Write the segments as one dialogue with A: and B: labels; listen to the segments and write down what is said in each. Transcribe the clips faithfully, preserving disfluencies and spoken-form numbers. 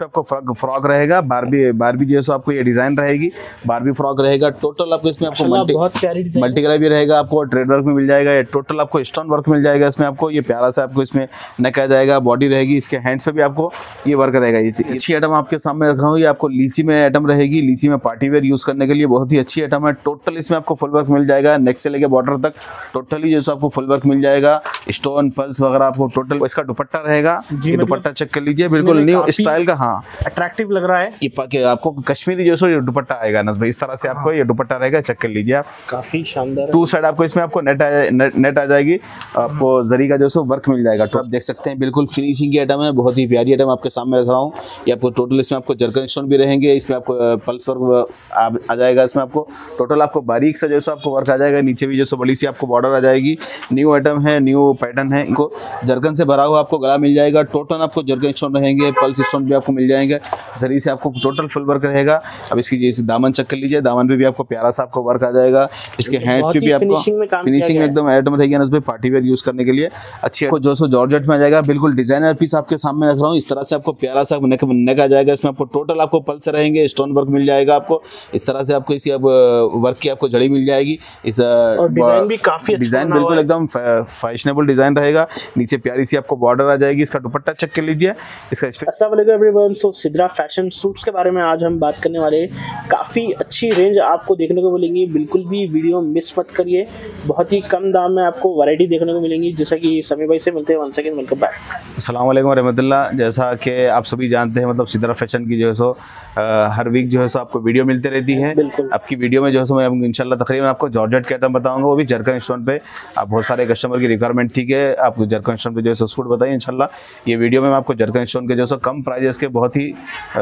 A: पे आपको frock frock रहेगा, बारबी बारबी जो है सो आपको ये डिजाइन रहेगी, बारबी फ्रॉक रहेगा। टोटल आपको इसमें आपको मल्टी
B: बहुत प्यारी डिजाइन
A: मल्टी कलर भी रहेगा, आपको ट्रेड वर्क में मिल जाएगा। ये टोटल आपको स्टोन वर्क मिल जाएगा इसमें आपको। ये प्यारा सा आपको इसमें नेक आ जाएगा, बॉडी रहेगी, इसके हैंड्स पे भी आपको ये वर्क रहेगा। ये अच्छी आइटम आपके सामने रखा हूँ, ये आपको लीची में आइटम रहेगी, लीची में पार्टी वेयर यूज करने के लिए बहुत ही अच्छी आइटम है। टोटल इसमें आपको फुल वर्क मिल जाएगा, नेक से लेके बॉर्डर तक टोटली जो है आपको फुल वर्क मिल जाएगा। स्टोन पल्स वगैरह आपको टोटल। इसका दुपट्टा रहेगा, ये दुपट्टा चेक कर लीजिए, बिल्कुल न्यू स्टाइल का। हाँ,
B: अट्रैक्टिव लग रहा है।
A: ये आपको कश्मीरी जो है दुपट्टा आएगा अनस भाई, इस तरह से आपको ये दुपट्टा रहेगा, चेक कर लीजिए आप।
B: काफी शानदार।
A: टू साइड आपको इसमें आपको नेट आ, नेट, नेट आ जाएगी, आपको जरी का जो है वर्क मिल जाएगा। तो आप देख सकते हैं बिल्कुल फिनिशिंग की आइटम है, बहुत ही प्यारी आइटम आपके सामने रख रहा हूँ। ये आपको टोटल इसमें आपको जरकन स्टोन भी रहेंगे, इसमें आपको पल्स वर्क आ, आ जाएगा। इसमें आपको टोटल आपको बारीक से जो है आपको वर्क आ जाएगा, नीचे भी जो है बड़ी सी आपको बॉर्डर आ जाएगी। न्यू आइटम है, न्यू पैटर्न है, इनको जरकन से भरा हुआ आपको गला मिल जाएगा। टोटल आपको जरकन स्टोन रहेंगे, पल्स स्टोन भी आपको मिल जाएंगे, जरी से आपको टोटल फुल वर्क रहेगा। अब इसकी जैसे दामन चेक कर लीजिए, दामन पे भी आपको प्यारा सा आपको वर्क आ जाएगा। इसके हैंड्स पे भी आपको फिनिशिंग में एकदम आइटम रहेगी ना, पार्टी वेयर यूज करने के लिए अच्छी है। जो सो जॉर्जेट में आ जाएगा, बिल्कुल डिजाइनर पीस आपके सामने रख रहा हूँ। इस तरह से आपको प्यारा सा नेक नेक आ जाएगा, इसमें आपको टोटल आपको पल्स रहेंगे, स्टोन वर्क मिल जाएगा आपको। इस तरह से आपको इसी अब वर्क की आपको जड़ी मिल जाएगी। इस
B: डिजाइन भी काफी
A: डिजाइन बिल्कुल एकदम फैशनेबल डिजाइन रहेगा। नीचे प्यारी सी आपको बॉर्डर आ जाएगी। इसका दुपट्टा चेक कर लीजिए। इसका
B: अस्सलाम वालेकुम everyone. So Sidra fashion suits के बारे में आज हम बात करने वाले। काफ़ी अच्छी रेंज आपको देखने को मिलेंगी, बिल्कुल भी वीडियो मिस मत करिए। बहुत ही कम दाम में आपको वैरायटी देखने को मिलेंगी, जैसा कि समी भाई से मिलते हैं। One second, welcome back.
A: अस्सलाम वालेकुम रहमतुल्लाह। जैसा कि आप सभी जानते हैं, मतलब सिद्रा फैशन की जो है सो आ, हर वीक जो है सो आपको वीडियो मिलती रहती है।
B: बिल्कुल।
A: आपकी वीडियो में जो है सो मैं इंशाल्लाह तकरीबन आपको जॉर्जेट के आइटम बताऊंगा, वो भी जरकन स्टोन पे। आप बहुत सारे कस्टमर की रिक्वायरमेंट थी कि आपको जरकन स्टोन पे जो है सो सूट बताइए। इंशाल्लाह ये वीडियो में मैं आपको जरकन स्टोन के जो है कम प्राइजेस के बहुत ही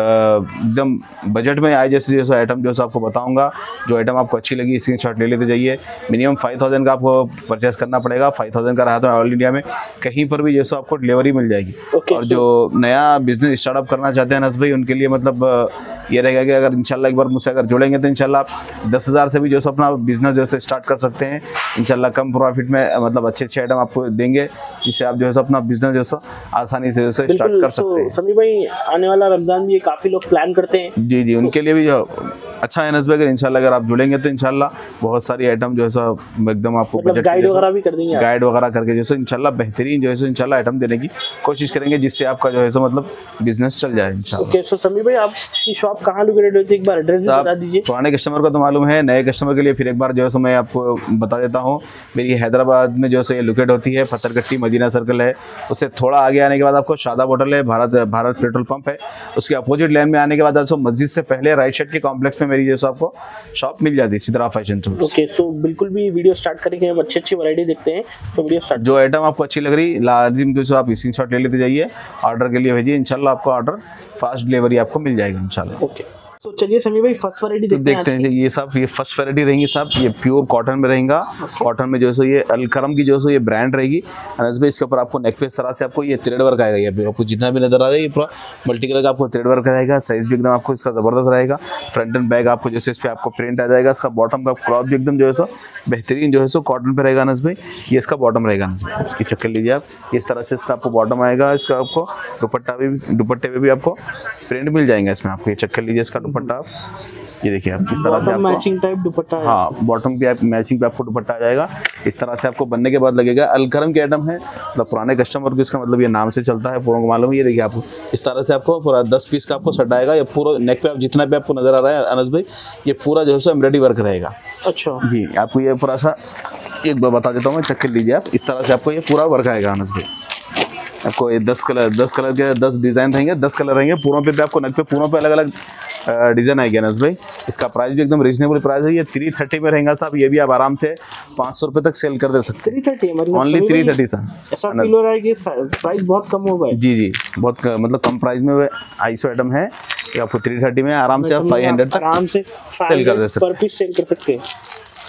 A: एकदम बजट में आए जैसे जैसे आइटम जो है आपको बताऊंगा। जो आइटम आपको अच्छी लगी स्क्रीनशॉट ले लेते जाइए। मिनिमम फाइव थाउजेंड का आपको परचेस करना पड़ेगा। फाइव थाउजेंड का रहा तो ऑल इंडिया में कहीं पर भी जैसे आपको डिलीवरी मिल जाएगी।
B: okay,
A: और जो नया बिजनेस स्टार्टअप करना चाहते हैं नस भाई, उनके लिए मतलब ये रहेगा कि अगर इंशाल्लाह एक बार मुझसे अगर जुड़ेंगे तो इंशाल्लाह आप दस हज़ार से भी जो है अपना बिजनेस जो है स्टार्ट कर सकते हैं। इंशाल्लाह कम प्रॉफिट में मतलब अच्छे अच्छे आइटम आपको देंगे, जिससे आप जो है अपना बिजनेस जो है आसानी से जो है स्टार्ट कर सकते हैं।
B: समी भाई, आने वाला रमजान भी काफी लोग प्लान करते हैं।
A: जी जी, उनके लिए भी जो अच्छा है नस्बे, अगर इंशाल्लाह अगर आप जुड़ेंगे तो इंशाल्लाह बहुत सारी आइटम जो है सब एकदम आपको
B: मतलब गाइड वगैरह भी कर देंगे,
A: गाइड वगैरह करके जो है इंशाल्लाह बेहतरीन जो है इंशाल्लाह आइटम देने की कोशिश करेंगे, जिससे आपका जो है सो मतलब बिजनेस चल जाए इंशाल्लाह।
B: ओके, सो समी भाई, आपकी शॉप कहाँ लोकेटेड होती है, एक बार एड्रेस बता दीजिए।
A: पुराने कस्टमर को तो मालूम है, नए कस्टमर के लिए फिर एक बार जो है सो मैं आपको बता देता हूँ। मेरी हैदराबाद में जो है ये लोकेट होती है, पत्थरकट्टी मदीना सर्कल है। उससे थोड़ा आगे आने के बाद आपको शादाब होटल है, भारत भारत पेट्रोल पंप है। उसके अपोजिट लाइन में आने के बाद आपको मस्जिद से पहले राइट साइड के कॉम्प्लेक्स में मेरी जो है आपको शॉप मिल जाती है, Sidra fashion suits.
B: Okay, so बिल्कुल भी वीडियो स्टार्ट करेंगे, हम अच्छी अच्छी वैरायटी देखते हैं। तो वीडियो स्टार्ट।
A: जो आइटम आपको अच्छी लग रही लाजिम जो आप स्क्रीनशॉट ले लेते जाइए, ऑर्डर के लिए भेजिए। इंशाल्लाह आपको ऑर्डर फास्ट डिलीवरी आपको मिल जाएगा इंशाल्लाह।
B: ओके, तो चलिए समी भाई फर्स्ट वैरायटी देखते,
A: देखते हैं। ये सब ये फर्स्ट वैरायटी रहेंगी साहब, ये प्योर कॉटन में रहेगा। कॉटन में जो है ये अलकरम की जो है ये ब्रांड रहेगी। अनस भाई, इसके ऊपर आपको नेक पे इस तरह से आपको ये थ्रेड वर्क आएगा। ये आपको जितना भी नजर आ रहा है ये पूरा मल्टी कलर का आपको थ्रेड वर्क रहेगा। साइज भी एकदम आपको इसका जबरदस्त रहेगा। फ्रंट एंड बैक आपको जैसे इस पर आपको प्रिंट आ जाएगा। इसका बॉटम का क्लॉथ भी एकदम जो है सो बेहतरीन जो है सो कॉटन पे रहेगा। अनस भाई, ये इसका बॉटम रहेगा। अनस भाई, इसकी चेक कर लीजिए आप, इस तरह से इसका आपको बॉटम आएगा। इसका आपको दुपट्टा भी दुपट्टे पे भी आपको प्रिंट मिल जाएंगे इसमें। आपको ये चेक कर लीजिए इसका दुपट्टा, ये देखिए आप इस तरह से आपको
B: मैचिंग टाइप दुपट्टा है।
A: हाँ, बॉटम पे आप मैचिंग पे आपको दुपट्टा आ जाएगा। इस तरह से आपको बनने के बाद लगेगा। अलकरम के आइटम है, मतलब पुराने कस्टमर को इसका मतलब ये नाम से चलता है, पूरा को मालूम है। ये देखिए आपको इस तरह से आपको पूरा दस पीस का आपको सेट आएगा। ये पूरा नेक पे आप जितना भी आपको नजर आ रहा है अनस भाई, ये पूरा जो है एम्ब्रॉयडरी वर्क रहेगा।
B: अच्छा
A: जी, आपको ये पूरा सा एक बार बता देता हूँ मैं, चेक कर लीजिए आप। इस तरह से आपको ये पूरा वर्क आएगा अनस भाई। आपको ये दस कलर दस कलर के दस डिज़ाइन रहेंगे, दस कलर रहेंगे पूरों पे, पे आपको नेक पे पूरों पे अलग अलग डिज़ाइन आएगी अनस भाई। इसका प्राइस भी एकदम रीजनेबल प्राइस है। ये थ्री थर्टी में रहेगा साहब। ये भी आप आराम से पाँच सौ रुपये तक सेल कर दे सकते हैं।
B: थ्री थर्टी मतलब
A: ओनली थ्री थर्टी सर।
B: ऐसा फील हो रहा है कि प्राइस बहुत कम होगा।
A: जी जी, बहुत मतलब कम प्राइस में आई सौ आइटम है। ये आपको थ्री थर्टी में आराम से आप फाइव हंड्रेड तक
B: आराम से
A: सेल कर दे सकते
B: पर पीस सेल कर सकते हैं।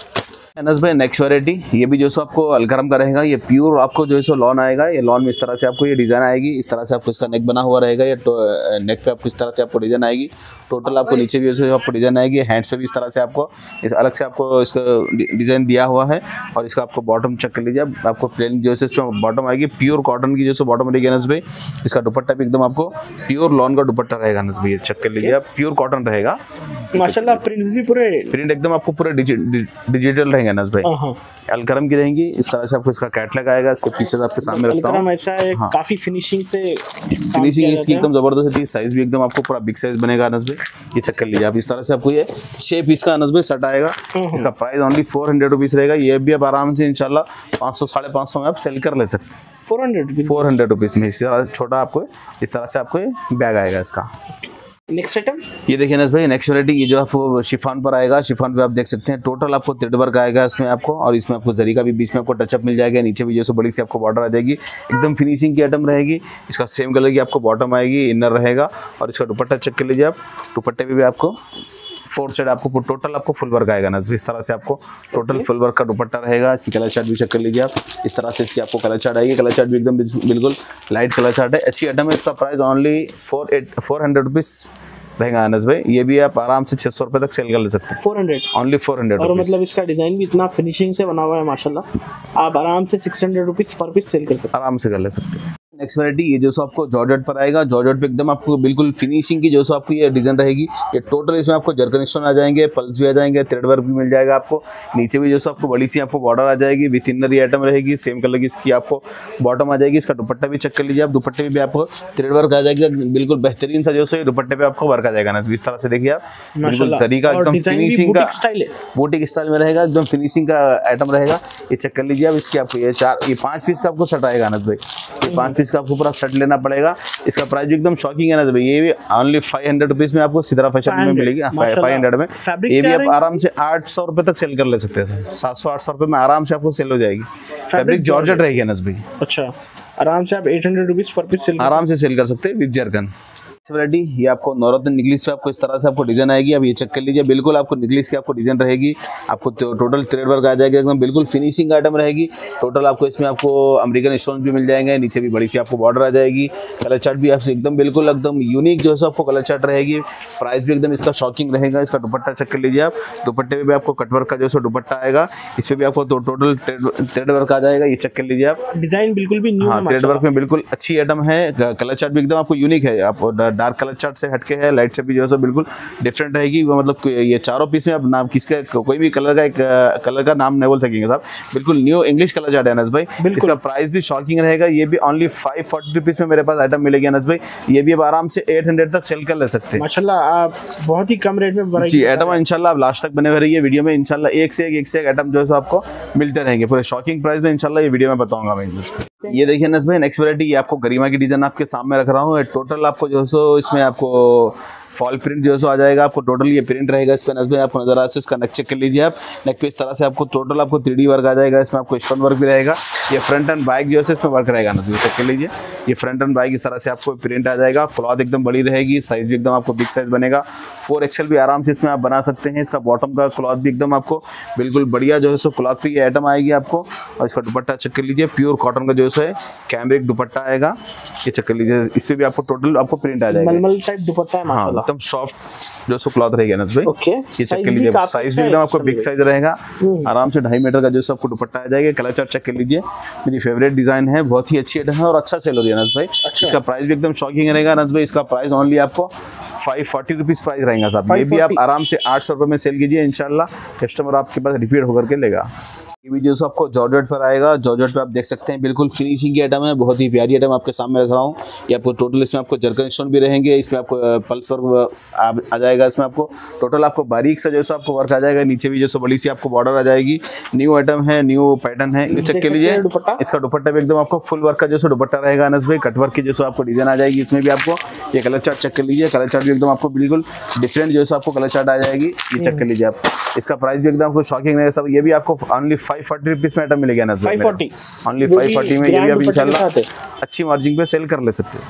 A: अनस भाई नेक्स्ट वैरायटी, ये भी जो सो आपको अलकरम का रहेगा। ये प्योर आपको जो है सो लॉन आएगा। ये लॉन में इस तरह से आपको ये डिजाइन आएगी, इस तरह से आपको इसका नेक बना हुआ रहेगा। ये नेक पे आपको इस तरह से आपको डिजाइन आएगी। टोटल आपको नीचे भी जो आपको डिजाइन आएगी, हैंड्स पे भी इस तरह से आपको इस अलग से आपको इसका डिजाइन दिया हुआ है। और इसका आपको बॉटम चेक कर लीजिए, आपको प्लेन जो है इसमें बॉटम आएगी, प्योर कॉटन की जो सो बॉटम रहेगी अनस भाई। इसका दुपट्टा भी एकदम आपको प्योर लॉन का दुपट्टा रहेगा अनस भाई, चेक कर लीजिए आप, प्योर कॉटन रहेगा
B: माशाल्लाह। प्रिंट्स भी पूरे
A: प्रिंट एकदम आपको पूरे डिजिटल रहेंगे अनस भाई, अलकरम की रहेंगी। इस तरह से आपको इसका कैटलॉग आएगा। इसके पीछे आपके सामने रखता हूं,
B: ऐसा है हाँ। काफी फिनिशिंग से
A: फिनिशिंग इसकी एकदम जबरदस्त है। साइज भी एकदम आपको पूरा बिग साइज बनेगा अनस भाई, ये चेक कर लीजिए आप। इस तरह से आपको ये छह पीस का अनस भाई सेट आएगा। इसका price only four hundred rupees रहेगा। ये भी आप आराम से इंशाल्लाह पाँच सौ साढ़े पाँच सौ में आप सेल कर ले सकते हैं।
B: Four hundred
A: four hundred rupees में इस तरह छोटा आपको इस तरह से आपको ये बैग आएगा इसका।
B: नेक्स्ट आइटम
A: ये देखिए अनस भाई, नेक्स्ट वैरायटी ये जो आपको शिफॉन पर आएगा। शिफॉन पे आप देख सकते हैं टोटल आपको थ्रेड वर्क आएगा इसमें आपको, और इसमें आपको जरी का भी बीच में आपको टचअप मिल जाएगा। नीचे भी जैसे बड़ी सी आपको बॉर्डर आ जाएगी, एकदम फिनिशिंग की आइटम रहेगी। इसका सेम कलर की आपको बॉटम आएगी, इनर रहेगा। और इसका दुपट्टा चेक कर लीजिए आप, दुपट्टे में भी आपको फोर साइड आपको टोटल आपको फुल वर्क आएगा नज़। इस तरह से आपको टोटल फुल वर्क का दुपट्टा रहेगा। इसकी कलर चार्ट भी चेक कर लीजिए आप, इस तरह से इसकी आपको कलर चार्ट आएगी। कलर चार्ट भी एकदम बिल्कुल लाइट कलर चार्ट है। अच्छी आइटम है। इसका price only four eight four hundred rupees रहेगा अनस भाई। ये भी आप आराम से छह सौ रुपए तक सेल कर ले सकते हैं।
B: Four hundred
A: only four hundred.
B: और मतलब इसका डिजाइन भी इतना फिनिशिंग से बना हुआ है माशाल्लाह, आप आराम से six hundred rupees per piece sell कर सकते हैं,
A: आराम से कर ले सकते हैं। नेक्स्ट वैरायटी ये जो सो आपको जॉर्जेट पर आएगा। जॉर्जेट पे एकदम आपको बिल्कुल फिनिशिंग की जो सो आपको ये डिजाइन रहेगी। ये टोटल इसमें आपको जरकन स्टोन आ जाएंगे, पल्स भी आ जाएंगे, थ्रेड वर्क भी मिल जाएगा आपको। नीचे भी जो सो आपको बड़ी सी आपको बॉर्डर आ जाएगी, विथ इनर ये आइटम रहेगी। सेम कलर की इसकी आपको बॉटम आ जाएगी। इसका दुपट्टा भी चेक कर लीजिए आप, दुपट्टे में भी आपको थ्रेड वर्क आ जाएगा। बिल्कुल बेहतरीन सा जो सो दुपट्टे पे आपको वर्क आ जाएगा ना। इस तरह से देखिए आप, बिल्कुल जरी का एकदम फिनिशिंग का बुटीक स्टाइल में रहेगा, एकदम फिनिशिंग का आइटम रहेगा। ये चेक कर लीजिए आप। इसकी आपको ये चार ये पांच पीस का आपको सेट आएगा अनस भाई। ये पांच पीस का आपको पूरा सेट लेना पड़ेगा। इसका प्राइस भी एकदम शॉकिंग है ना भाई। ये भी ओनली फाइव हंड्रेड रुपीज में आपको सिद्रा फैशन में मिलेगी। फाइव हंड्रेड में ये भी आप आराम से आठ सौ रुपए तक सेल कर ले सकते हैं। सात सौ आठ सौ रुपए में आराम से आपको सेल हो जाएगी। फैब्रिक जॉर्जेट रहेगी अनस भाई।
B: अच्छा, आराम से आप eight hundred rupees per piece sell
A: आराम से सेल कर सकते हैं विद जरकन। वैरायटी ये आपको नवरत्न निकलिस पे आपको इस तरह से आपको डिजाइन आएगी। अब ये चेक कर लीजिए, बिल्कुल आपको निकलिस की आपको डिजाइन रहेगी। आपको टोटल थ्रेड वर्क आ जाएगा, एकदम बिल्कुल फिनिशिंग आइटम रहेगी। टोटल आपको इसमें आपको अमेरिकन स्टोन भी मिल जाएंगे। नीचे भी बड़ी सी आपको बॉर्डर आ जाएगी। कलर चार्ट भी आपसे एकदम बिल्कुल एकदम यूनिक जो है आपको कलर चार्ट रहेगी। प्राइस भी एकदम इसका शॉकिंग रहेगा। इसका दुपट्टा चेक कर लीजिए आप, दुपट्टे में भी आपको कटवर्क का जो है दुपट्टा आएगा। इस पर भी आपको टोटल थ्रेड वर्क आ जाएगा। ये चेक कर लीजिए आप,
B: डिजाइन बिल्कुल भी न्यू
A: हाँ, थ्रेड वर्क में बिल्कुल अच्छी आइटम है। कलर चार्ट भी एकदम आपको यूनिक है। आप डार्क कलर चार्ट से हटके है, लाइट से भी जो है बिल्कुल डिफरेंट रहेगी। मतलब ये चारों पीस में आप नाम किसका कोई भी कलर का एक कलर का नाम नहीं बोल सकेंगे साहब। बिल्कुल न्यू इंग्लिश कलर चार्ट है अनस भाई। इसका प्राइस भी शॉकिंग रहेगा। ये भी ओनली फाइव फोर्टी रुपीज में मेरे पास आइटम मिलेगी अनस भाई। ये भी आप आराम से एट हंड्रेड तक सेल कर ले सकते हैं
B: माशाल्लाह। आप बहुत ही कम रेट में
A: जी आइटम इंशाल्लाह आप लास्ट तक बने हुए रहिए वीडियो में। इंशाल्लाह एक से एक एक से एक आइटम जो है आपको मिलते रहेंगे पूरे शॉकिंग प्राइस में। इंशाल्लाह ये वीडियो में बताऊंगा मैं। ये देखिए अनस भाई, नेक्स्ट वैरायटी ये आपको गरिमा की डिजाइन आपके सामने रख रहा हूँ। टोटल आपको जो है इसमें आपको फॉल प्रिंट जो है आ जाएगा। आपको टोटल ये प्रिंट रहेगा इस पे अनस भाई। आपको नजर आ रहा है, इसका नेक चेक कर लीजिए आप। नेक पे इस तरह से आपको टोटल आपको थ्री डी वर्क आ जाएगा। इसमें आपको स्टोन वर्क भी रहेगा। ये फ्रंट एंड बैक जो है इसमें वर्क रहेगा अनस भाई, चेक कर लीजिए। ये फ्रंट एंड बैक इस तरह से आपको प्रिंट आ जाएगा। क्लॉथ एकदम बड़ी रहेगी, साइज भी एकदम आपको बिग साइज बनेगा। फोर एक्सएल भी आराम से इसमें आप बना सकते हैं। इसका बॉटम का क्लॉथ भी एकदम आपको बिल्कुल बढ़िया जो है सो क्लॉथ पे ये आइटम आएगी आपको। और इसका दुपट्टा चेक कर लीजिए, प्योर कॉटन का जो है कैमरिक दुपट्टा आएगा। ये चेक कर लीजिए, इस पे भी आपको टोटल आपको प्रिंट आ जाएगा।
B: मलमल टाइप दुपट्टा है माशाल्लाह,
A: एकदम सॉफ्ट जो सो क्लॉथ रहेगा अनस भाई।
B: ओके,
A: ये चेक कर लीजिए, साइज भी एकदम आपको बिग साइज रहेगा। आराम से ढाई मीटर का जो आपको दुपट्टा आ जाएगा। कलर चार्ट चेक कर लीजिए, मेरी फेवरेट डिजाइन है, बहुत ही अच्छी आइटम है और अच्छा सेल हो रही है अनस भाई। इसका प्राइस भी एकदम शॉकिंग रहेगा अनस भाई। इसका प्राइस ओनली आपको फाइव फोर्टी रुपीज प्राइस रहेगा साहब। ये भी आप आराम से आठ सौ रुपए में सेल कीजिए, इंशाल्लाह कस्टमर आपके पास रिपीट होकर के लेगा। ये भी जो आपको जॉर्जेट पर आएगा। जॉर्जेट पे आप देख सकते हैं बिल्कुल फिनिशिंग की आइटम है, बहुत ही प्यारी आइटम आपके सामने रख रहा हूँ। ये आपको टोटल इसमें आपको जरकन स्टोन भी रहेंगे। इसमें आपको पल्स वर्क आ जाएगा। इसमें आपको टोटल आपको बारीक सा जो आपको वर्क आ जाएगा। नीचे भी जो बड़ी सी आपको बॉर्डर आ जाएगी। न्यू आइटम है, न्यू पैटर्न है। ये चेक कर लीजिए, इसका दुपट्टा भी एकदम आपको फुल वर्क का जो दुपट्टा रहेगा अनस भाई। कट वर्क की जो आपको डिजाइन आ जाएगी। इसमें भी आपको ये कलर चार्ट चेक कर लीजिए। कलर चार्ट भी एकदम आपको बिल्कुल डिफरेंट जो है आपको कलर चार्ट आ जाएगी। ये चेक कर लीजिए आप। इसका प्राइस भी एकदम आपको शॉकिंग रहेगा सब। ये भी आपको ओनली फाइव फोर्टी रुपीज में मिलेगा ना,
B: five forty
A: only five forty में। ये भी आप इंशाल्लाह अच्छी मार्जिन पे सेल कर ले सकते हैं।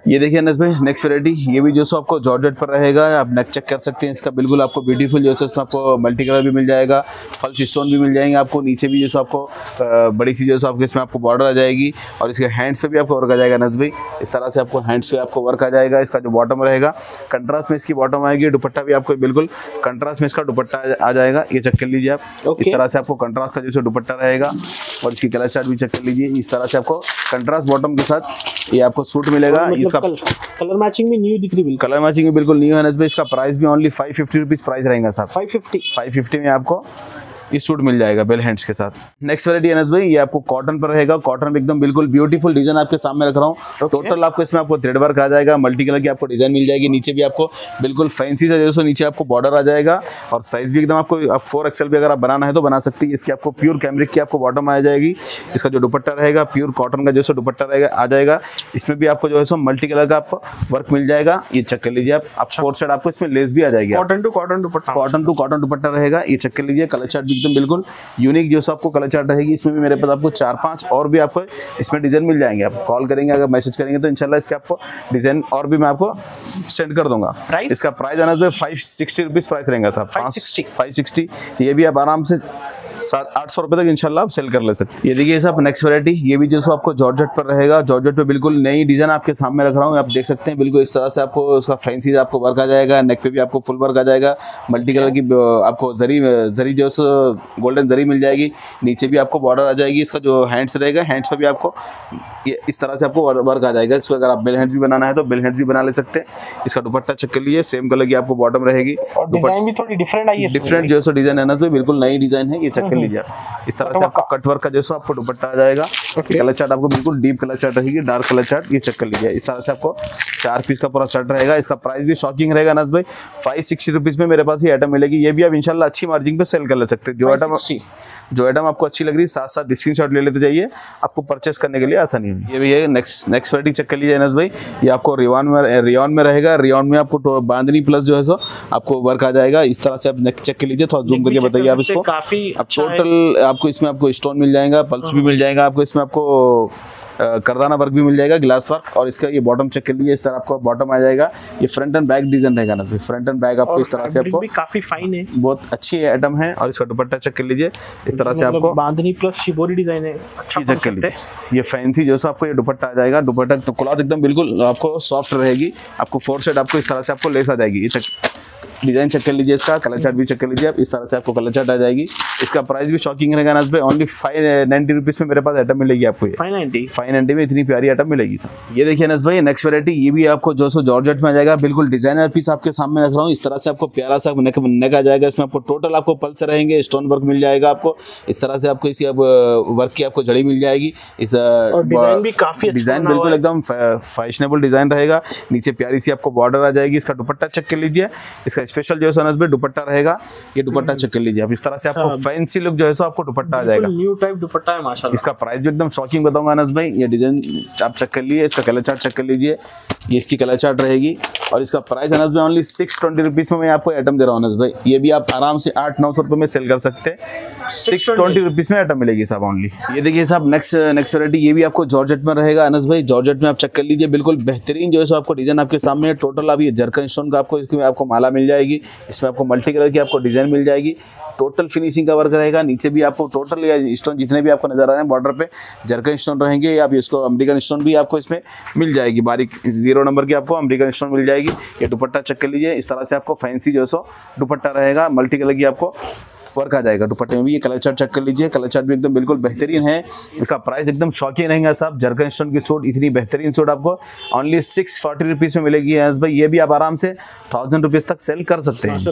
A: ये देखिए अनस भाई नेक्स्ट वैरायटी, ये भी जो सो आपको जॉर्जेट पर रहेगा। आप नेक चेक कर सकते हैं इसका, बिल्कुल आपको ब्यूटीफुल जो है इसमें आपको मल्टी कलर भी मिल जाएगा, फल्स स्टोन भी मिल जाएंगे आपको। नीचे भी जो सो आपको बड़ी सी जो सो आपको इसमें आपको बॉर्डर आ जाएगी और इसके हैंड्स पे भी आपको वर्क आ जाएगा अनस भाई। इस तरह से आपको हैंड्स पे आपको वर्क आ जाएगा। इसका जो बॉटम रहेगा कंट्रास्ट में इसकी बॉटम आएगी। दुपट्टा भी आपको बिल्कुल कंट्रास्ट में इसका दुपट्टा आ जाएगा। ये चेक कर लीजिए आप, इस तरह से आपको कंट्रास्ट का जो दुपट्टा रहेगा और इसकी कलर चार्ट भी चेक कर लीजिए। इस तरह से आपको कंट्रास्ट बॉटम के साथ ये आपको सूट मिलेगा।
B: मतलब
A: इसका
B: कल, कलर मैचिंग भी न्यू दिख रही है,
A: कलर मैचिंग भी बिल्कुल न्यू है अनस भाई। इसका प्राइस भी only five fifty rupees price रहेगा साहब।
B: फाइव फिफ्टी
A: फाइव फिफ्टी में आपको ये सूट मिल जाएगा बेल हैंड्स के साथ। नेक्स्ट वैरायटी अनस भाई, ये आपको कॉटन पर रहेगा। कॉटन में एकदम बिल्कुल ब्यूटीफुल डिजाइन आपके सामने रख रहा हूँ।
B: okay.
A: टोटल आपको इसमें आपको थ्रेड वर्क आ जाएगा, मल्टी कलर की आपको डिजाइन मिल जाएगी। नीचे भी आपको बिल्कुल फैंसी से जैसे नीचे आपको बॉर्डर आ जाएगा और साइज भी एकदम आपको आप फोर एक्सएल भी अगर आप बनाना है तो बना सकती है। इसकी आपको प्योर कैमरिक की आपको बॉटम आ जाएगी। इसका जो दुपट्टा रहेगा प्योर कॉटन का जो सो दुपट्टा रहेगा आ जाएगा। इसमें भी आपको जो है सो मल्टी कलर का आपको वर्क मिल जाएगा। ये चेक कर लीजिए आप, आप फोर साइड आपको इसमें लेस भी आ जाएगी।
B: कॉटन टू कॉटन दुपट्टा,
A: कॉटन टू कॉटन दुपट्टा रहेगा। ये चेक कर लीजिए, कलर चार्ट भी एकदम बिल्कुल यूनिक जो आपको कलर चार्ट रहेगी। इसमें भी मेरे पास आपको चार पांच और भी आपको इसमें डिजाइन मिल जाएंगे। आप कॉल करेंगे अगर मैसेज करेंगे तो इंशाल्लाह इसके आपको डिजाइन और भी मैं आपको सेंड कर दूंगा।
B: प्राइस
A: इसका प्राइस अनस भाई फाइव सिक्सटी रुपीज प्राइस रहेगा साहब।
B: फाइव सिक्सटी
A: फाइव सिक्सटी ये भी आप आराम से सात आठ सौ रुपए तक इंशाल्लाह आप सेल कर ले सकते हैं। ये देखिए साहब नेक्स्ट वैरायटी, ये भी जो सो आपको जॉर्जेट पर रहेगा। जॉर्जेट पे बिल्कुल नई डिजाइन आपके सामने रख रहा हूँ, आप देख सकते हैं। बिल्कुल इस तरह से आपको उसका फैंसी आपको वर्क आ जाएगा। नेक पे भी आपको फुल वर्क आ जाएगा। मल्टी कलर की आपको जरी जरी जो सो गोल्डन जरी मिल जाएगी। नीचे भी आपको बॉर्डर आ जाएगी। इसका जो हैंड्स रहेगा हैंड्स पे भी आपको ये इस तरह से आपको वर्क आ जाएगा। इसको अगर आप बेल हैंड्स भी बनाना है तो बेल हैंड्स भी बना ले सकते हैं। इसका दुपट्टा चेक कर लीजिए, सेम कलर की आपको बॉटम रहेगी
B: और डिजाइन भी थोड़ी डिफरेंट आई है।
A: डिफरेंट जो सो डिजाइन है ना, बिल्कुल नई डिजाइन है। ये चेक कर लीजिए आप, इस तरह से आपको कट वर्क का जैसा आपको दुपट्टा आ जाएगा। कलर चार्ट आपको बिल्कुल डीप कलर चार्ट रहेगी, डार्क कलर चार्ट। ये चेक कर लीजिए, इस तरह से आपको चार पीस का पूरा शर्ट रहेगा। इसका प्राइस भी शॉकिंग रहेगा अनस भाई, फाइव सिक्सटी रुपीज में मेरे पास ये आइटम मिलेगी। ये भी आप इंशाल्लाह अच्छी मार्जिन पे सेल कर ले सकते हैं। जो आइटम जो आइटम आपको अच्छी लग रही है साथ साथ स्क्रीनशॉट ले लेते जाइए, आपको परचेस करने के लिए आसानी होगी। ये भी है नेक्स्ट नेक्स्ट वैरायटी चेक कर लीजिए अनस भाई। ये आपको रियॉन में रियॉन में रहेगा। रियॉन में आपको बांधनी प्लस जो है सो आपको वर्क आ जाएगा। इस तरह से आप नेक्स्ट चेक कर लीजिए, थोड़ा जूम करके बताइए आप इसको।
B: काफी
A: अब टोटल आपको इसमें आपको स्टोन मिल जाएगा, पल्स भी मिल जाएगा आपको। इसमें आपको करदाना वर्क भी मिल जाएगा, ग्लास वर्क। और इसका ये बॉटम चेक कर लीजिए, इस तरह आपको बॉटम आ जाएगा। ये फ्रंट एंड बैक डिजाइन रहेगा ना, फ्रंट एंड बैक आपको इस तरह से आपको
B: भी काफी फाइन है,
A: बहुत अच्छी आइटम है। और इसका दुपट्टा चेक कर लीजिए, इस तरह से आपको
B: बांधनी प्लस शिबोरी डिजाइन है। अच्छा
A: चेक कर लीजिए, ये फैंसी जो आपको ये दुपट्टा आ जाएगा। दुपट्टा तो क्लॉथ एकदम बिल्कुल आपको सॉफ्ट रहेगी। आपको फोर साइड आपको इस तरह से आपको लेस आ जाएगी। ये चेक डिजाइन चेक कर लीजिए, इसका कलर चार्ट भी चेक कर लीजिए आप। इस तरह से आपको कलर चार्ट आ जाएगी। इसका प्राइस भी शॉकिंग रहेगा अनस भाई, ओनली फाइव नाइन्टी रुपीज में मेरे पास आइटम मिलेगी आपको। ये
B: फाइव नाइन्टी
A: फाइव नाइन्टी में इतनी प्यारी आइटम मिलेगी सर। ये देखिए अनस भाई नेक्स्ट वैरायटी, ये भी आपको जो सो जॉर्जेट में आ जाएगा। बिल्कुल डिजाइनर पीस आपके सामने रख रहा हूँ। इस तरह से आपको प्यारा सा नेक नेक आ जाएगा। इसमें आपको टोटल आपको पल्स रहेंगे, स्टोन वर्क मिल जाएगा आपको। इस तरह से आपको इसी अब वर्क की आपको जड़ी मिल जाएगी। इस
B: डिजाइन भी काफी
A: डिजाइन बिल्कुल एकदम फैशनेबल डिजाइन रहेगा। नीचे प्यारी सी आपको बॉर्डर आ जाएगी। इसका दुपट्टा चेक कर लीजिए, इसका स्पेशल जो है अनस भाई दुपट्टा रहेगा। ये दुपट्टा चेक कर लीजिए आप, इस तरह से आपको फैंसी लुक जो है सो आपको दुपट्टा आ जाएगा।
B: न्यू टाइप दुपट्टा है माशाल्लाह।
A: इसका प्राइस भी एकदम शॉकिंग बताऊंगा अनस भाई। ये डिजाइन आप चेक कर लीजिए, इसका कलर चार्ट चेक कर लीजिए। ये इसकी कलर चार्ट रहेगी और इसका प्राइस अनस भाई ओनली सिक्स ट्वेंटी रुपीज में मैं आपको आइटम दे रहा हूँ अनस भाई। ये भी आप आराम से आठ नौ सौ रुपए में सेल कर सकते हैं। सिक्स ट्वेंटी रुपीज में आइटम मिलेगी साहब ओनली। ये देखिए साहब नेक्स्ट नेक्स्ट वैरायटी, ये भी आपको जॉर्जेट में रहेगा अनस भाई। जॉर्जेट में आप चेक कर लीजिए, बिल्कुल बेहतरीन जो है सो आपको डिजाइन आपके सामने है। टोटल आप ये जरकन स्टोन का आपको इसमें आपको माला मिल जाएगी। इसमें आपको मल्टी कलर की आपको डिजाइन मिल जाएगी। टोटल फिनिशिंग का वर्क रहेगा। नीचे भी आपको टोटल या स्टोन जितने भी आपको नजर आ रहे हैं बॉर्डर पे जरकन स्टोन रहेंगे। आप इसको अमेरिकन स्टोन भी आपको इसमें मिल जाएगी, बारीक जीरो नंबर की आपको अमेरिकन स्टोन मिल जाएगी। ये दुपट्टा चेक कर लीजिए, इस तरह से आपको फैंसी जो है सो दुपट्टा रहेगा। मल्टी कलर की आपको वर्क आ जाएगा दुपट्टे में भी। ये कलर चार्ट चेक कर लीजिए, कलर चार्ट भी एकदम बिल्कुल बेहतरीन है। इसका प्राइस एकदम शॉकिंग रहेगा साहब। जरकन स्टोन की सूट, इतनी बेहतरीन सूट आपको ओनली सिक्स फोर्टी रुपीज में मिलेगी अनस भाई। ये भी आप आराम से थाउजेंड रुपीज तक सेल कर सकते हैं।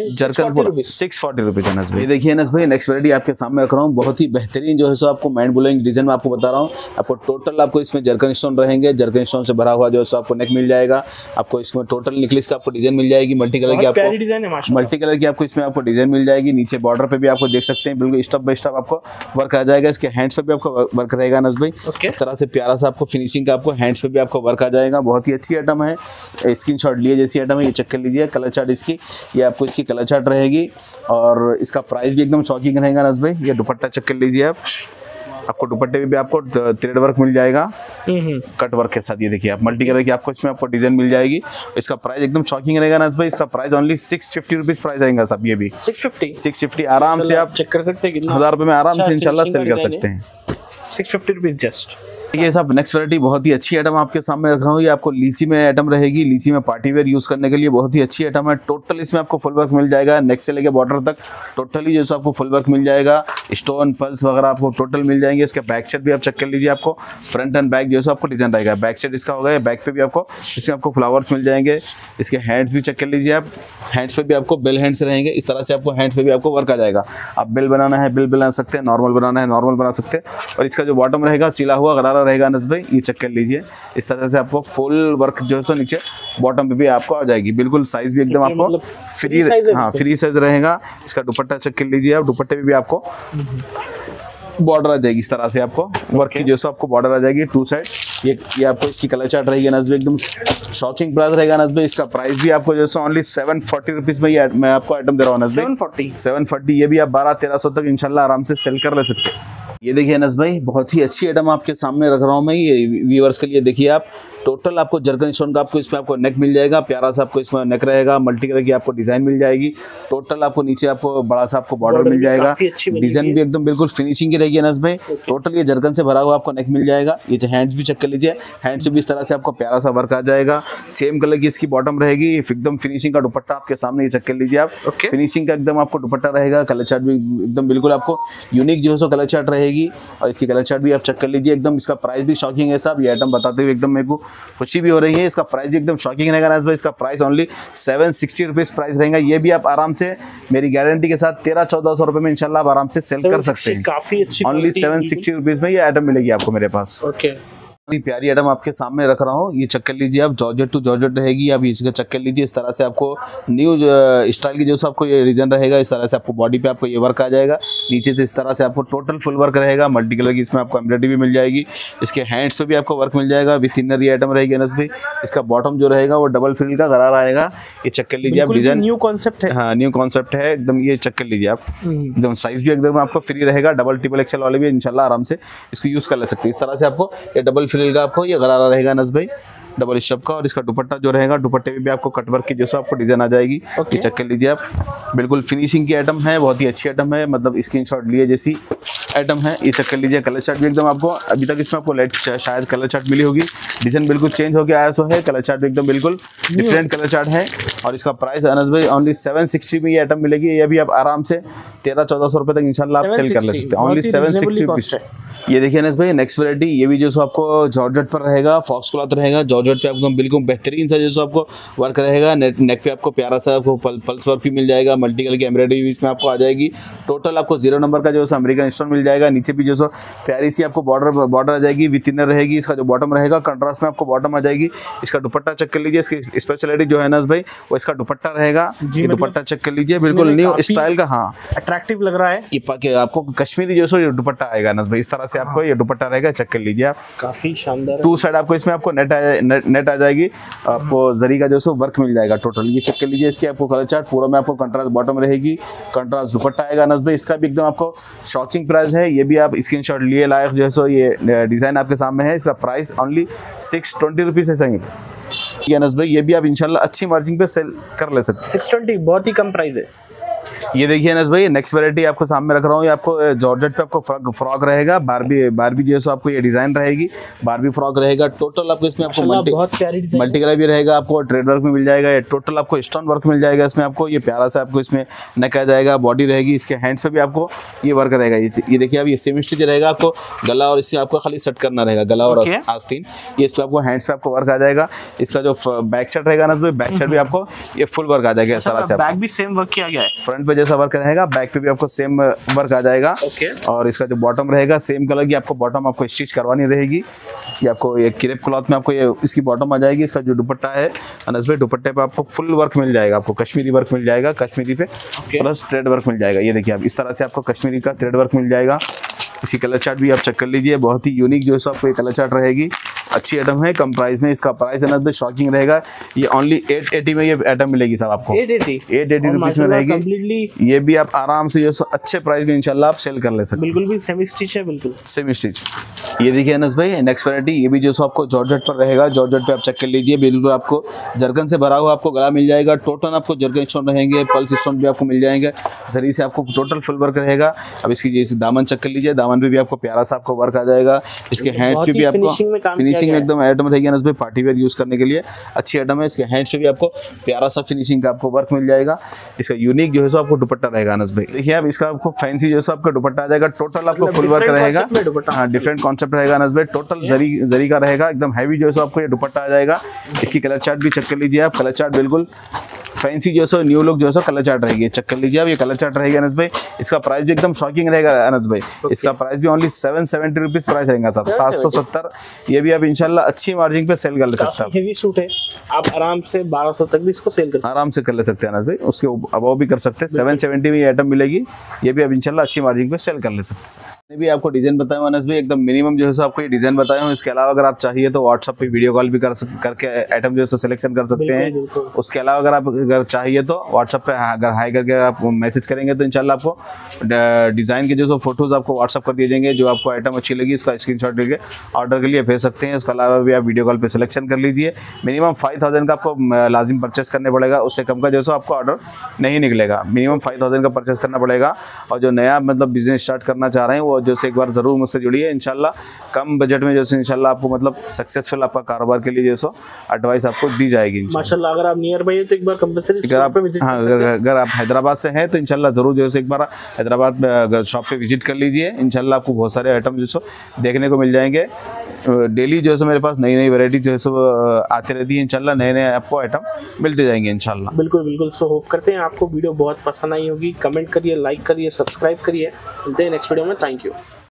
A: Zircon six forty rupees Anas भाई। देखिए अनस भाई नेक्स्ट वैरायटी आपके सामने रख रहा हूँ, बहुत ही बेहतरीन जो है सो आपको माइंड ब्लोइंग डिजाइन में आपको बता रहा हूँ। आपको टोटल आपको इसमें जरकन स्टोन रहेंगे। जरकन स्टोन से भरा हुआ जो है सो आपको नेक मिल जाएगा। आपको इसमें टोटल नेकलेस का आपको डिजाइन मिल जाएगी। मल्टी कलर की आपको मल्टी कलर की आपको इसमें आपको डिजाइन मिल जाएगी। नीचे बॉर्डर पे भी आपको सकते हैं, बिल्कुल स्टेप बाय स्टेप आपको वर्क आ जाएगा। इसके हैंड्स पे भी आपको वर्क रहेगा अनस भाई। okay. इस तरह से प्यारा सा आपको फिनिशिंग का आपको हैंड्स पे भी आपको वर्क आ जाएगा। बहुत ही अच्छी आइटम है, स्क्रीनशॉट लिए जैसी आइटम है। ये चेक कर लीजिए कलर चार्ट इसकी, ये आपको इसकी कलर चार्ट रहेगी। और इसका प्राइस भी एकदम शॉकिंग रहेगा अनस भाई। ये दुपट्टा चेक कर लीजिए आप, आपको दुपट्टे में भी आपको थ्रेड वर्क मिल जाएगा
B: हम्म
A: कट वर्क के साथ। ये देखिए आप मल्टी कलर की आपको इसमें आपको डिजाइन मिल जाएगी। इसका प्राइस एकदम शॉकिंग रहेगा ना भाई, इसका price only six fifty rupees price रहेगा सब। ये भी
B: सिक्स फिफ्टी
A: सिक्स फिफ्टी आराम से आप
B: चेक कर सकते हैं,
A: हजार रुपए में आराम से इंशाल्लाह सेल कर सकते हैं।
B: Six fifty rupees just.
A: ये सब नेक्स्ट वैरायटी बहुत ही अच्छी आइटम आपके सामने रखा हूँ। ये आपको लीची में आइटम रहेगी, लीची में पार्टी वेयर यूज करने के लिए बहुत ही अच्छी आइटम है। टोटल इसमें आपको फुल वर्क मिल जाएगा, नेक से लेके बॉर्डर तक टोटली जो आपको फुल वर्क मिल जाएगा। स्टोन पल्स वगैरह आपको टोटल मिल जाएंगे। इसका बैक साइड भी आप चेक कर लीजिए, आपको फ्रंट एंड बैक जो आपको डिजाइन रहेगा। बैक साइड इसका होगा, बैक पे भी आपको इसमें आपको फ्लावर्स मिल जाएंगे। इसके हैंड्स भी चेक कर लीजिए आप, हैंड्स पे भी आपको बेल हैंड्स रहेंगे। इस तरह से आपको हैंड्स पे भी आपको वर्क आ जाएगा। आप बेल बनाना है बेल बना सकते हैं, नॉर्मल बनाना है नॉर्मल बना सकते हैं। और इसका जो बॉटम रहेगा सिला हुआ गरारा रहेगा अनस भाई, ये चेक कर लीजिए। इस तरह से आपको फुल वर्क जो है नीचे बॉटम पे भी आपको आ जाएगी। बिल्कुल साइज भी एकदम आपको
B: मतलब
A: फ्री, हाँ फ्री साइज रहेगा। इसका दुपट्टा चेक कर लीजिए आप, दुपट्टे पे भी आपको बॉर्डर आ जाएगी। इस तरह से आपको वर्क की जो है आपको बॉर्डर आ जाएगी टू साइड। ये ये आपको इसकी कलर चार्ट रहेगी नज़ एकदम शॉकिंग प्राइस रहेगा नज़ भाई। इसका प्राइस भी आपको जो है ओनली सेवन फोर्टी रुपीज में ये मैं आपको आइटम दे रहा हूँ नज़
B: सेवन फोर्टी
A: सेवन फोर्टी। ये भी आप बारह तेरह सौ तक इंशाल्लाह आराम से सेल कर ले सकते हैं। ये देखिए अनस भाई, बहुत ही अच्छी आइटम आपके सामने रख रहा हूँ मैं। ये व्यूअर्स के लिए देखिए आप, टोटल आपको जर्कन स्टोन का आपको इसमें आपको नेक मिल जाएगा। प्यारा सा आपको इसमें नेक रहेगा, मल्टी कलर की आपको डिजाइन मिल जाएगी। टोटल आपको नीचे आपको बड़ा सा आपको बॉर्डर मिल जाएगा। डिजाइन भी एकदम बिल्कुल फिनिशिंग की रहेगी अनस भाई। टोटल ये जर्कन से भरा हुआ आपको नेक मिल जाएगा। ये हैंड्स भी चेक कर लीजिए, हैंड्स से भी इस तरह से आपको प्यारा सा वर्क आ जाएगा। सेम कलर की इसकी बॉटम रहेगी, एकदम फिनिशिंग का दुपट्टा आपके सामने ये चेक कर लीजिए आप। फिनिशिंग का एकदम आपको दुपट्टा रहेगा। कलर चार्ट भी एकदम बिल्कुल आपको यूनिक जो है सो कलर चार्ट रहेगी। और इसकी कलर चार्ट भी आप चेक कर लीजिए एकदम। इसका प्राइस भी शॉकिंग है साहब। ये आइटम बताते हुए एकदम मेरे को खुशी भी हो रही है। इसका प्राइस एकदम शॉकिंग रहेगा ना भाई। इसका price only seven sixty rupees price रहेगा। ये भी आप आराम से मेरी गारंटी के साथ तेरह चौदह सौ रुपए में इंशाल्लाह आप आराम से सेल कर सकते हैं।
B: काफी अच्छी
A: ओनली सेवन सिक्सटी रुपीज में ये आइटम मिलेगी आपको मेरे पास।
B: ओके,
A: प्यारी आइटम आपके सामने रख रहा हूँ। ये चेक कर लीजिए आप, जॉर्जेट टू जॉर्जेट रहेगी। आप इसका चेक कर लीजिए। इस तरह से आपको न्यू स्टाइल की जो आपको ये डिजाइन रहेगा। इस तरह से आपको बॉडी पे आपको ये वर्क आ जाएगा। नीचे से इस तरह से आपको टोटल फुल वर्क रहेगा। मल्टी कलर की इसमें आपको एम्ब्रॉयडरी भी मिल जाएगी। इसके हैंड्स पे भी आपको वर्क मिल जाएगा। विथ इनर ये आइटम रहेगी अनस भाई। इसका बॉटम जो रहेगा वो डबल फ्रिल का गरारा आएगा। ये चेक कर लीजिए आप, डिजाइन
B: न्यू कॉन्सेप्ट है।
A: हाँ न्यू कॉन्सेप्ट है एकदम। ये चेक कर लीजिए आप, एकदम साइज भी एकदम आपको फ्री रहेगा। डबल ट्रिपल एक्सएल वाले भी इंशाल्लाह आराम से इसको यूज कर ले सकते हैं। इस तरह से आपको ये डबल फ्रिल का आपको ये रहेगा नस भाई, डबल स्टफ का। और इसका दुपट्टा जो रहेगा, दुपट्टे में भी आपको कटवर्क की जैसा आपको डिजाइन आ जाएगी।
B: okay.
A: ये चेक कर लीजिए आप, बिल्कुल फिनिशिंग की आइटम है, बहुत ही अच्छी आइटम है। मतलब स्क्रीनशॉट लिए जैसी आइटम है। ये चेक कर लीजिए। कलर चार्ट भी एकदम आपको अभी तक इसमें आपको लाइट शायद कलर चार्ट मिली होगी। डिजाइन बिल्कुल चेंज हो गया आया सो है। कलर चार्ट भी एकदम बिल्कुल डिफरेंट कलर चार्ट है। और इसका प्राइस अनस भाई ओनली सेवन सिक्सटी में ये आइटम मिलेगी। ये भी आप आराम से तेरह चौदह सौ रुपए तक इंशाल्लाह आप सेल कर ले सकते हैं। Only seven sixty rupees. ये देखिए अनस भाई नेक्स्ट वैरायटी, ये भी जो सो आपको जॉर्जेट पर रहेगा, फॉक्स क्लॉथ रहेगा। जॉर्जेट पे आपको बिल्कुल बेहतरीन सा जो सो आपको वर्क रहेगा। नेक नेक पे आपको प्यारा सा आपको पल, पल्स वर्क भी मिल जाएगा। मल्टी कलर की एम्ब्रॉयडरी भी इसमें आपको आ जाएगी। टोटल आपको जीरो नंबर का जो है अमेरिकन स्टोन मिल जाएगा। नीचे भी जो सो प्यारी सी आपको बॉर्डर बॉर्डर आ जाएगी, विथ इनर रहेगी। इसका जो बॉटम रहेगा कंट्रास्ट में आपको बॉटम आ जाएगी। इसका दुपट्टा चेक कर लीजिए। इसकी स्पेशलिटी जो है ना भाई वो इसका दुपट्टा रहेगा। ये दुपट्टा चेक कर लीजिए, बिल्कुल न्यू स्टाइल का। हाँ
B: अट्रैक्टिव लग रहा है।
A: ये आपको कश्मीरी जो सो ये दुपट्टा आएगा ना भाई। इस तरह से आपको ये दुपट्टा रहेगा, चेक कर लीजिए आप।
B: काफी शानदार।
A: टू साइड आपको इसमें आपको नेट आ, नेट, नेट आ जाएगी। आपको जरी का जो सो वर्क मिल जाएगा टोटल। ये चेक कर लीजिए। इसकी आपको कलर चार्ट पूरा में आपको कंट्रास्ट बॉटम रहेगी, कंट्रास्ट दुपट्टा आएगा नस भाई। इसका भी एकदम आपको शॉकिंग प्राइस है। ये भी आप स्क्रीनशॉट लिए लाइक जो है सो ये डिजाइन आपके सामने है। इसका price only six twenty rupees है सही अनस भाई। ये भी आप इंशाल्लाह अच्छी मार्जिन पे सेल कर ले सकते हैं।
B: सिक्स ट्वेंटी बहुत ही कम प्राइस है।
A: ये देखिए अनस भाई नेक्स्ट वैरायटी आपको सामने रख रहा हूँ। ये आपको जॉर्जेट पे आपको फ्रॉक फ्रॉक रहेगा। बारबी बारबी जो है आपको ये डिजाइन रहेगी। बारबी फ्रॉक रहेगा। टोटल आपको इसमें आपको मल्टी
B: बहुत प्यारी डिजाइन,
A: मल्टी कलर भी रहेगा। आपको ट्रेड वर्क में मिल जाएगा। ये टोटल आपको स्टोन वर्क मिल जाएगा। इसमें आपको ये प्यारा सा आपको इसमें नेक आ जाएगा, बॉडी रहेगी। इसके हैंड्स पे भी आपको ये वर्क रहेगा। ये देखिए अब ये सेमी स्टिच रहेगा। आपको गला और इसमें आपको खाली सेट करना रहेगा, गला और आस्तीन। ये इस पे आपको हैंड्स पे आपको वर्क आ जाएगा। इसका जो बैक साइड रहेगा अनस भाई, बैक साइड भी आपको ये फुल वर्क आ जाएगा। इस तरह से
B: बैक भी सेम वर्क किया गया है।
A: फ्रंट पे जैसा वर्क रहेगा, बैक पे भी आपको सेम वर्क आ जाएगा।
B: okay.
A: और इसका जो बॉटम रहेगा सेम कलर की आपको बॉटम आपको स्टिच करवानी रहेगी। ये आपको ये क्रेप क्लॉथ में आपको ये इसकी बॉटम आ जाएगी। इसका जो दुपट्टा है अनस भाई, दुपट्टे पे आपको फुल वर्क मिल जाएगा। आपको कश्मीरी वर्क मिल जाएगा, कश्मीरी पे प्लस थ्रेड वर्क मिल जाएगा। ये देखिए आप इस तरह से आपको कश्मीरी का थ्रेड वर्क मिल जाएगा। इसी कलर चार्ट भी आप चेक कर लीजिए। बहुत ही यूनिक जो है आपको ये कलर चार्ट रहेगी। अच्छी आइटम है, कम प्राइस में। इसका प्राइस है ना शॉकिंग रहेगा। ये ओनली एट एटी में ये आइटम मिलेगी साहब आपको,
B: eight eighty
A: eight eighty rupees में रहेगी।
B: कंप्लीटली
A: ये भी आप आराम से जो सो अच्छे प्राइस में इंशाल्लाह आप सेल कर ले सकते हैं।
B: बिल्कुल भी सेमी स्टिच है, बिल्कुल
A: सेमी स्टिच। ये देखिए अनस भाई नेक्स्ट वैरायटी, ये भी जो सो आपको जॉर्जेट पर रहेगा। जॉर्जेट पे आप चेक कर लीजिए, बिल्कुल आपको जरकन से भरा हुआ आपको गला मिल जाएगा। टोटल आपको जरकन स्टोन रहेंगे, पल्स स्टोन भी आपको मिल जाएंगे, जरी से आपको टोटल फुल वर्क रहेगा। अब इसकी जैसे दामन चेक कर लीजिए, दामन पे भी आपको प्यारा सा आपको वर्क आ जाएगा। इसके हैंड्स पे भी आपको
B: फिनिशिंग में काम
A: फिनिशिंग में एकदम आइटम रहेगी अनस भाई, पार्टी वेयर यूज करने के लिए अच्छी आइटम है। इसके हैंड्स पे भी आपको प्यारा सा फिनिशिंग का आपको वर्क मिल जाएगा। इसका यूनिक जो है सो आपको दुपट्टा रहेगा अनस भाई। देखिए अब इसका आपको फैंसी जो है आपका दुपट्टा आ जाएगा। टोटल आपको फुल वर्क रहेगा, हाँ डिफरेंट कॉन्सेप्ट रहेगा अनस भाई। टोटल जरी जरी का रहेगा, एकदम हैवी जो है आपको ये दुपट्टा आ जाएगा। इसकी कलर चार्ट भी चेक कर लीजिए आप, कलर चार्ट बिल्कुल फैंसी जो है न्यू लुक जो है कलर चार्ट रहेगी, चेक कर लीजिए आप, ये कलर चार्ट रहेगा अनस भाई। इसका प्राइस भी एकदम शॉकिंग रहेगा अनस भाई। इसका प्राइस भी only seven seventy rupees price रहेगा था, सात सौ सत्तर। ये भी आप इंशाल्लाह अच्छी मार्जिन पे सेल कर ले सकते हैं।
B: हेवी सूट है, आप आराम से बारह सौ तक भी इसको सेल कर
A: आराम से कर ले सकते हैं अनस भाई, उसके अबाव भी कर सकते हैं। सेवन सेवेंटी में ये आइटम मिलेगी, ये भी आप इंशाल्लाह अच्छी मार्जिन पे सेल कर ले सकते हैं। मैं भी आपको डिजाइन बताया अनस भाई, एकदम मिनिमम जो है आपको ये डिजाइन बताया हूँ। इसके अलावा अगर आप चाहिए तो व्हाट्सएप पे वीडियो कॉल भी कर करके आइटम जो है सिलेक्शन कर सकते हैं। उसके अलावा अगर आप अगर चाहिए तो व्हाट्सएप पे अगर हाई करके आप मैसेज करेंगे तो इंशाल्लाह आपको डिजाइन के जो सो फोटोज आपको व्हाट्सएप कर दिए जाएंगे। जो आपको आइटम अच्छी लगी इसका स्क्रीनशॉट लेके ऑर्डर के लिए भेज सकते हैं। इसके अलावा भी आप वीडियो कॉल पे सिलेक्शन कर लीजिए। मिनिमम फाइव थाउजेंड का आपको लाजिम परचेस करने पड़ेगा, उससे कम का जो सो आपको ऑर्डर नहीं निकलेगा। मिनिमम फाइव थाउजेंड का परचेस करना पड़ेगा। और जो नया मतलब बिजनेस स्टार्ट करना चाह रहे हैं वो जो एक बार जरूर मुझसे जुड़िए इंशाल्लाह। कम बजट में जैसे इंशाल्लाह आपको मतलब सक्सेसफुल आपका कारोबार के लिए जो सो एडवाइस आपको दी जाएगी
B: माशाल्लाह। अगर आप नियर बाई है तो एक बार कंपलसरी शॉप पे विजिट,
A: हाँ अगर आप हैदराबाद से हैं तो इंशाल्लाह जरूर जो है एक बार हैदराबाद में शॉप पे विजिट कर लीजिए। इंशाल्लाह आपको बहुत सारे आइटम जो सो देखने को मिल जाएंगे। डेली जो है मेरे पास नई नई वैरायटी जो है सो आती रहती है। इंशाल्लाह नए नए आपको आइटम मिलते जाएंगे इंशाल्लाह।
B: बिल्कुल बिल्कुल। सो होप करते हैं आपको वीडियो बहुत पसंद आई होगी। कमेंट करिए, लाइक करिए, सब्सक्राइब करिए। मिलते हैं नेक्स्ट वीडियो में। Thank you.